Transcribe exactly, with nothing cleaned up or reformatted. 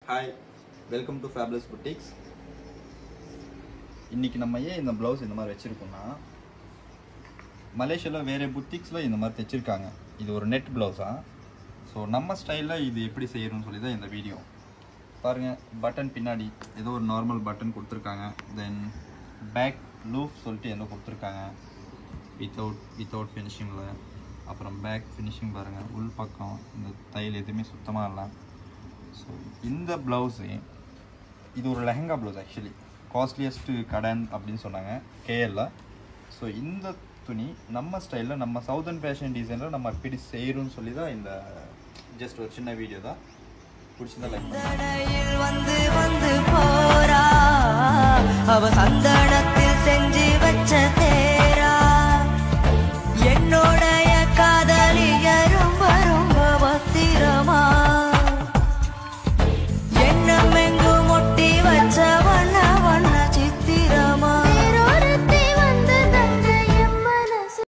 Hi, welcome to fabulous boutiques. இன்றைக்கி நம்ம ஏன் இந்த ப்ளவுஸ் இந்த மாதிரி வச்சுருக்கோம்னா, மலேசியாவில் வேறு புட்டிக்ஸில் இந்த மாதிரி தைச்சிருக்காங்க. இது ஒரு நெட் ப்ளவுஸா. ஸோ நம்ம ஸ்டைலில் இது எப்படி செய்யணும்னு சொல்லி தான் இந்த வீடியோ. பாருங்கள், பட்டன் பின்னாடி ஏதோ ஒரு நார்மல் பட்டன் கொடுத்துருக்காங்க. தென் பேக் லூப் சொல்லிட்டு என்ன கொடுத்துருக்காங்க, வித்தவுட் வித்தவுட் ஃபினிஷிங்கில். அப்புறம் பேக் ஃபினிஷிங் பாருங்கள், உள் பக்கம் இந்த தையல் எதுவுமே சுத்தமாக இல்லை. ஸோ இந்த ப்ளவுஸு இது ஒரு லெஹங்கா ப்ளவுஸ். ஆக்சுவலி காஸ்ட்லியஸ்ட்டு கடன் அப்படின்னு சொன்னாங்க கேஎல்ல. ஸோ இந்த துணி நம்ம ஸ்டைலில் நம்ம சவுதர்ன் ஃபேஷன் டிசைனில் நம்ம எப்படி செய்கிறோன்னு சொல்லி தான் இந்த ஜஸ்ட் ஒரு சின்ன வீடியோ தான். பிடிச்சிருந்தா லைக் பண்ணுங்க.